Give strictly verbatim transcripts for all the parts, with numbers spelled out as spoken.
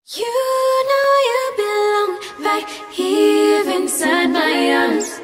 You know you belong right here inside my arms.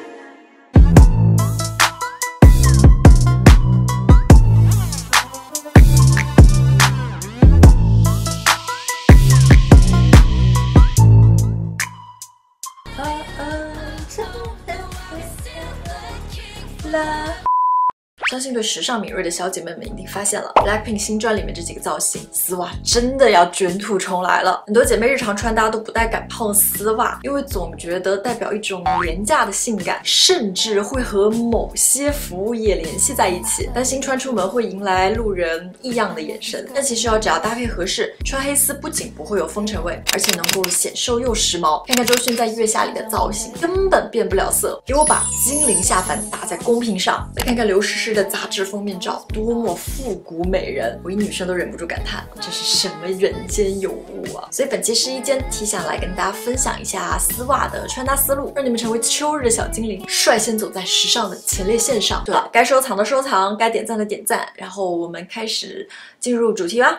La 相信对时尚敏锐的小姐妹们一定发现了 Blackpink 新专里面这几个造型，丝袜真的要卷土重来了。很多姐妹日常穿搭都不太敢碰丝袜，因为总觉得代表一种廉价的性感，甚至会和某些服务业联系在一起，担心穿出门会迎来路人异样的眼神。但其实要只要搭配合适，穿黑丝不仅不会有风尘味，而且能够显瘦又时髦。看看周迅在月下里的造型，根本变不了色。给我把金陵下凡打在公屏上，再看看刘诗诗的杂志封面照，多么复古美人，我一女生都忍不住感叹，这是什么人间有物啊！所以本期试衣间 T 想来跟大家分享一下丝袜的穿搭思路，让你们成为秋日的小精灵，率先走在时尚的前列线上。对了，该收藏的收藏，该点赞的点赞，然后我们开始进入主题吧。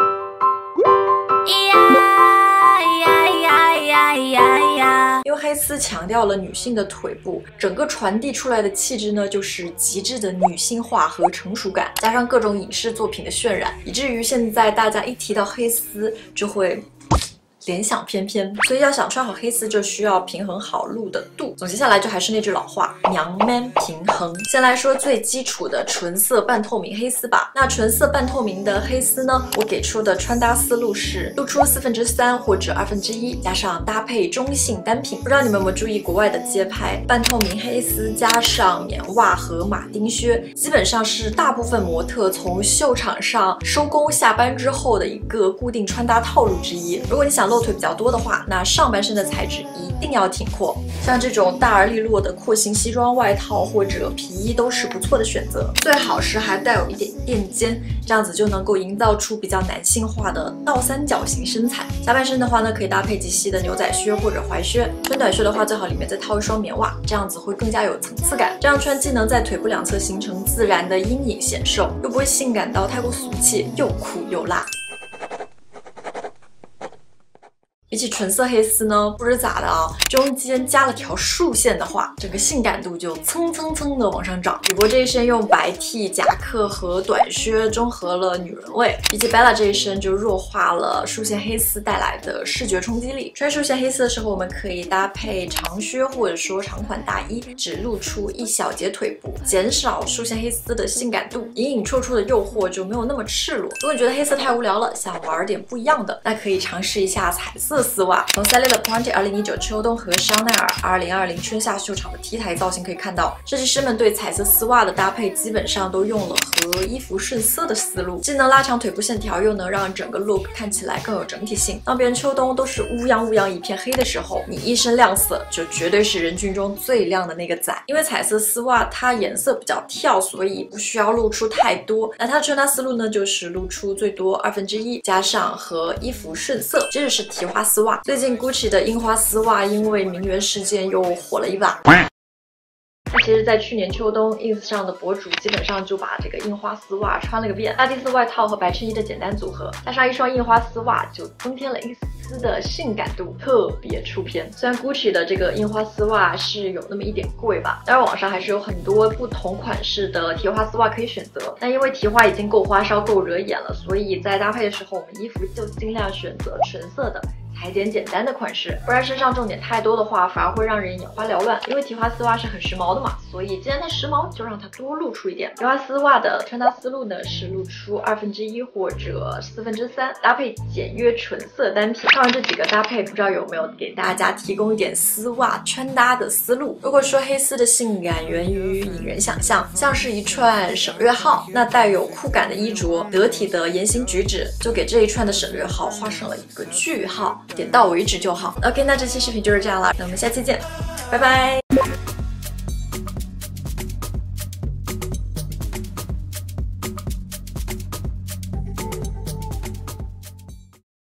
因为黑丝强调了女性的腿部，整个传递出来的气质呢，就是极致的女性化和成熟感，加上各种影视作品的渲染，以至于现在大家一提到黑丝就会联想翩翩，所以要想穿好黑丝，就需要平衡好露的度。总结下来，就还是那句老话，娘 man 平衡。先来说最基础的纯色半透明黑丝吧。那纯色半透明的黑丝呢，我给出的穿搭思路是露出四分之三或者二分之一，加上搭配中性单品。不知道你们有没有注意国外的街拍，半透明黑丝加上棉袜和马丁靴，基本上是大部分模特从秀场上收工下班之后的一个固定穿搭套路之一。如果你想露腿比较多的话，那上半身的材质一定要挺阔，像这种大而利落的廓形西装外套或者皮衣都是不错的选择，最好是还带有一点垫肩，这样子就能够营造出比较男性化的倒三角形身材。下半身的话呢，可以搭配及膝的牛仔靴或者踝靴，穿短靴的话最好里面再套一双棉袜，这样子会更加有层次感。这样穿既能在腿部两侧形成自然的阴影显瘦，又不会性感到太过俗气，又酷又辣。比起纯色黑丝呢，不知咋的啊，中间加了条竖线的话，整个性感度就蹭蹭蹭的往上涨。雨博这一身用白 T 夹克和短靴中和了女人味，比起 Bella 这一身就弱化了竖线黑丝带来的视觉冲击力。穿竖线黑丝的时候，我们可以搭配长靴或者说长款大衣，只露出一小截腿部，减少竖线黑丝的性感度，隐隐绰绰的诱惑就没有那么赤裸。如果你觉得黑色太无聊了，想玩点不一样的，那可以尝试一下彩色丝袜。从 Sally 的 Ponte 二零一九秋冬和香奈儿二零二零春夏秀场的 T 台造型可以看到，设计师们对彩色丝袜的搭配基本上都用了和衣服顺色的思路，既能拉长腿部线条，又能让整个 look 看起来更有整体性。当别人秋冬都是乌泱乌泱一片黑的时候，你一身亮色就绝对是人群中最亮的那个仔。因为彩色丝袜它颜色比较跳，所以不需要露出太多。那它的穿搭思路呢，就是露出最多二分之一，加上和衣服顺色。接着是提花丝袜。最近 Gucci 的樱花丝袜因为名媛事件又火了一把。那其实，在去年秋冬 ins 上的博主基本上就把这个印花丝袜穿了个遍，大地丝外套和白衬衣的简单组合，加上一双印花丝袜，就增添了一丝的性感度，特别出片。虽然 Gucci 的这个印花丝袜是有那么一点贵吧，当然网上还是有很多不同款式的提花丝袜可以选择。但因为提花已经够花哨、够惹眼了，所以在搭配的时候，我们衣服就尽量选择纯色的。裁剪简单的款式，不然身上重点太多的话，反而会让人眼花缭乱。因为提花丝袜是很时髦的嘛，所以既然它时髦，就让它多露出一点。提花丝袜的穿搭思路呢是露出二分之一或者四分之三，搭配简约纯色单品。看完这几个搭配，不知道有没有给大家提供一点丝袜穿搭的思路？如果说黑丝的性感源于引人想象，像是一串省略号，那带有酷感的衣着，得体的言行举止，就给这一串的省略号画上了一个句号。点到为止就好。OK， 那这期视频就是这样了，那我们下期见，拜拜。